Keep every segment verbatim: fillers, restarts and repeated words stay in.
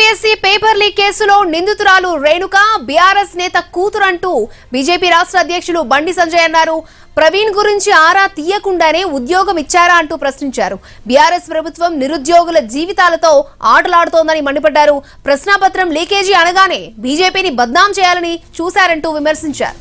TSPSC paper leak కేసులో నిందితురాలు Renuka BRS నేత కూతురంటూ BJP రాష్ట్ర అధ్యక్షులు బండి సంజయ్ అన్నారు. ప్రవీణ్ గురించి ఆరా తీయకుండానే ఉద్యోగం ఇచ్చారా అంటూ ప్రశ్నించారు. బీఆర్ఎస్ ప్రభుత్వం నిరుద్యోగుల జీవితాలతో ఆటలాడుతోందని మండిపడ్డారు. ప్రశ్నాపత్రం లీకేజీ అనగానే బీజేపీని బద్నాం చేయాలని చూశారంటూ విమర్శించారు.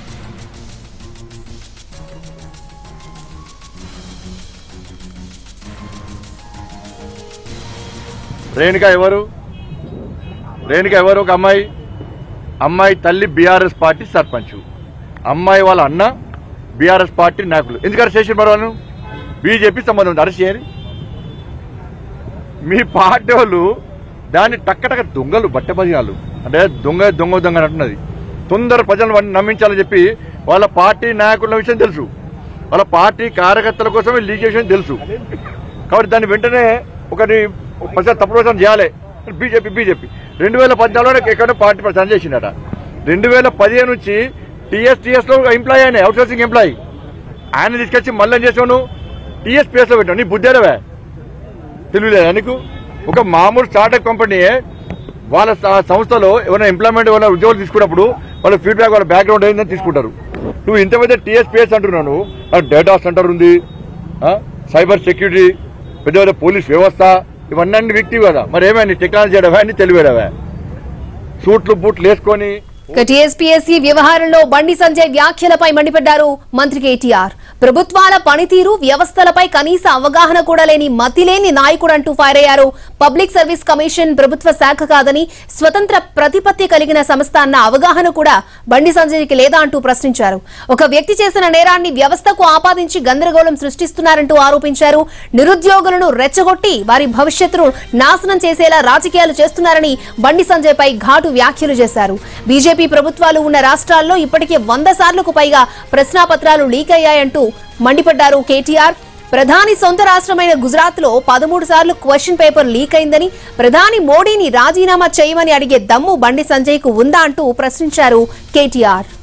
రేణుక ఎవరు రేణుక ఎవరు ఒక అమ్మాయి అమ్మాయి తల్లి బీఆర్ఎస్ పార్టీ సర్పంచ్, అమ్మాయి వాళ్ళ అన్న బీఆర్ఎస్ పార్టీ నాయకులు. ఎందుకు అరెస్ట్ చేసిన మరో బీజేపీ సంబంధం ఉంది, అరెస్ట్ చేయరు. మీ పార్టీ వాళ్ళు దాన్ని టక్కటక్క దొంగలు బట్టబదియాలు అంటే దొంగ దొంగ దొంగ అంటున్నది. తొందర ప్రజలను నమ్మించాలని చెప్పి వాళ్ళ పార్టీ నాయకుల విషయం తెలుసు, వాళ్ళ పార్టీ కార్యకర్తల కోసమే లీక్ చేసిన తెలుసు. కాబట్టి దాన్ని వెంటనే ఒకటి ప్రచారం తప్పుడు ప్రచారం చేయాలి. బీజేపీ బీజేపీ రెండు వేల పద్నాలుగులో ఎక్కడో పార్టీ ప్రచారం చేసిందట. రెండు వేల పదిహేను నుంచి టీఎస్టీఎస్ లో ఎంప్లాయీ అయినా అవుట్ సోర్సింగ్ ఎంప్లాయీ ఆయన తీసుకొచ్చి మళ్ళీ చేసాను టీఎస్పీఎస్ లో పెట్టాను. నీ బుద్ధేరవే తెలియలేదా నీకు? ఒక మామూలు స్టార్టప్ కంపెనీ వాళ్ళ సంస్థలో ఎవరైనా ఎంప్లాయ్మెంట్ వాళ్ళ ఉద్యోగులు తీసుకున్నప్పుడు వాళ్ళ ఫీడ్బ్యాక్ వాళ్ళ బ్యాక్గ్రౌండ్ ఏందని తీసుకుంటారు. నువ్వు ఇంత పెద్ద టీఎస్పీఎస్ అంటున్నాను, డేటా సెంటర్ ఉంది, సైబర్ సెక్యూరిటీ, పెద్ద పెద్ద పోలీస్ వ్యవస్థ, ఇవన్నీ వ్యక్తి కదా. మరి ఏమైనా టెక్నాలజీ చేయడవా అన్ని తెలివేడవా? సూట్లు బూట్లు వేసుకొని టీఎస్పీఎస్సీ వ్యవహారంలో బండి సంజయ్ వ్యాఖ్యలపై మండిపడ్డారు మంత్రి కేటీఆర్. ప్రభుత్వాల పనితీరు వ్యవస్థలపై కనీస అవగాహన కూడా లేని మతిలేని నాయకుడంటూ ఫైర్ అయ్యారు. పబ్లిక్ సర్వీస్ కమిషన్ ప్రభుత్వ శాఖ కాదని స్వతంత్ర ప్రతిపత్తి కలిగిన సంస్థ అన్న అవగాహన కూడా బండి సంజయ్కి లేదా అంటూ ప్రశ్నించారు. ఒక వ్యక్తి చేసిన నేరాన్ని వ్యవస్థకు ఆపాదించి గందరగోళం సృష్టిస్తున్నారంటూ ఆరోపించారు. నిరుద్యోగులను రెచ్చగొట్టి వారి భవిష్యత్తును నాశనం చేసేలా రాజకీయాలు చేస్తున్నారని బండి సంజయ్ పై ఘాటు వ్యాఖ్యలు చేశారు. బీజేపీ ప్రభుత్వాలు ఉన్న రాష్ట్రాల్లో ఇప్పటికే వంద సార్లకు పైగా ప్రశ్నాపత్రాలు లీక్ అయ్యాయంటూ మండిపడ్డారు కేటీఆర్. ప్రధాని సొంత రాష్ట్రమైన గుజరాత్ లో పదమూడు సార్లు క్వశ్చన్ పేపర్ లీక్ అయిందని, ప్రధాని మోడీని రాజీనామా చేయమని అడిగే దమ్ము బండి సంజయ్ కు ఉందా అంటూ ప్రశ్నించారు కేటీఆర్.